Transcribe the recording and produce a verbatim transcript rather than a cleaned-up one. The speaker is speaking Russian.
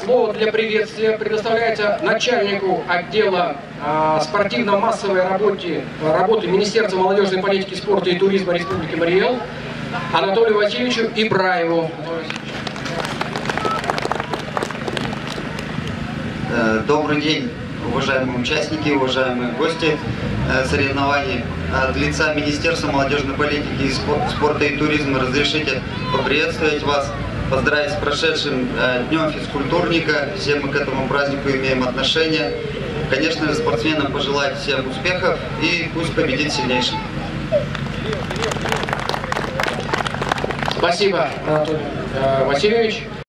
слово для приветствия предоставляется начальнику отдела а, спортивно-массовой работы, работы Министерства молодежной политики, спорта и туризма Республики Марий Эл Анатолию Васильевичу Ибраеву. Добрый день, уважаемые участники, уважаемые гости соревнований. От лица Министерства молодежной политики, спорта и туризма разрешите поприветствовать вас, поздравить с прошедшим Днем физкультурника. Все мы к этому празднику имеем отношение. Конечно же, спортсменам пожелать всем успехов и пусть победит сильнейший. Спасибо, Анатолий Васильевич.